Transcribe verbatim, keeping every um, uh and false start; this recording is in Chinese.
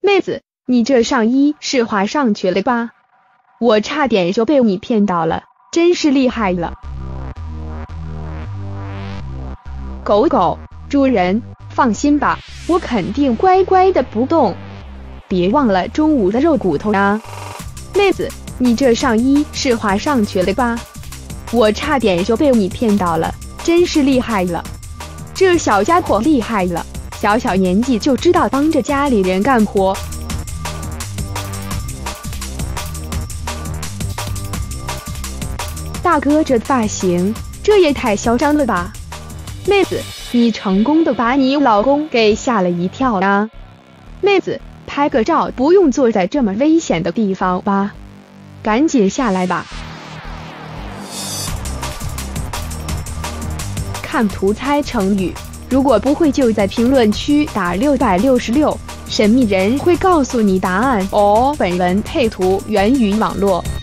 妹子，你这上衣是画上去了吧？我差点就被你骗到了，真是厉害了。狗狗，主人，放心吧，我肯定乖乖的不动。别忘了中午的肉骨头啊。妹子，你这上衣是画上去了吧？我差点就被你骗到了，真是厉害了。这小家伙厉害了，小小年纪就知道帮着家里人干活。大哥，这发型，这也太嚣张了吧！妹子，你成功的把你老公给吓了一跳啊！妹子，拍个照，不用坐在这么危险的地方吧？赶紧下来吧！看图猜成语，如果不会就在评论区打六百六十六，神秘人会告诉你答案哦。本文配图源于网络。